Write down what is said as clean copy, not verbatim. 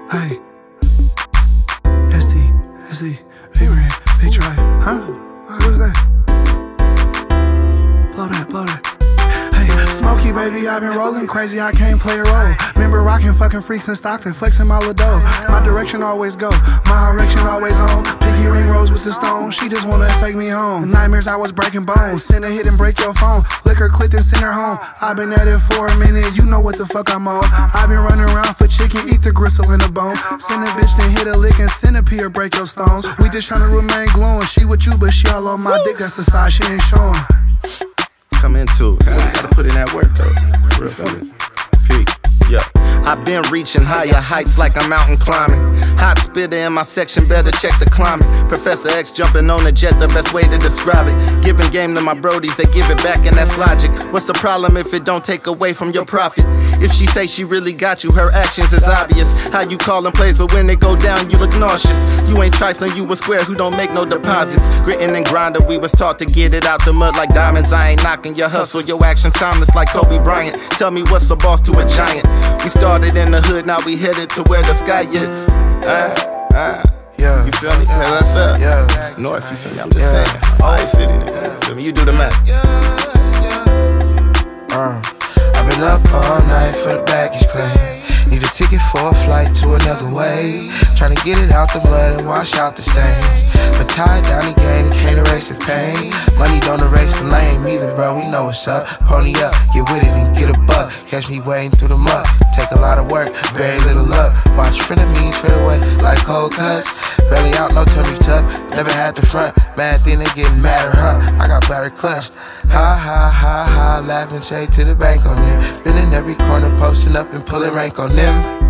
Hey. SD, big drive, huh? What was that? Blow that. Hey, Smokey, baby, I've been rolling crazy, I can't play a role. Remember rocking fucking freaks in Stockton, flexing my little dough. My direction always go, my direction always on. Pinky ring rose with the stone, she just wanna take me home. Nightmares, I was breaking bones, send a hit and break your phone. Liquor clicked and send her home. I've been at it for a minute, you know what the fuck I'm on. I've been running around for chicken, eat the gristle in the bone. Send a bitch, then hit a lick and centipede or break your stones. We just tryna remain glowing, she with you, but she all on my dick, that's the side she ain't showing. Come into it, gotta put in that work though. For real, peak. Yeah. I've been reaching higher heights like I'm mountain climbing. Hot spitter in my section, better check the climate. Professor X jumping on a jet, the best way to describe it. Giving game to my brodies, they give it back and that's logic. What's the problem if it don't take away from your profit? If she say she really got you, her actions is obvious. How you callin' plays, but when they go down, you look nauseous. You ain't trifling, you a square who don't make no deposits. Grittin' and grindin', we was taught to get it out the mud like diamonds. I ain't knocking your hustle, your actions timeless like Kobe Bryant. Tell me what's a boss to a giant? We started in the hood, now we headed to where the sky is. Yeah. You feel me? That's up. Yeah. North, you feel me? I'm just saying. Ice City, nigga. You feel me? You do the math. I've been up all night for the baggage claim. Need a ticket for a flight to another way. Tryna get it out the mud and wash out the stains. But tied down the game, it can't erase the pain. Money don't erase the lane either, bro, we know what's up. Pony up, get with it and get a buck. Catch me wading through the mud. Take a lot of work, very little luck. Watch frenemies fade away like cold cuts. Belly out, no tummy tuck. Never had the front. Mad thing, they getting madder, huh? I got better clutch. Ha, laughing straight to the bank on them. Been in every corner, posting up and pulling rank on them.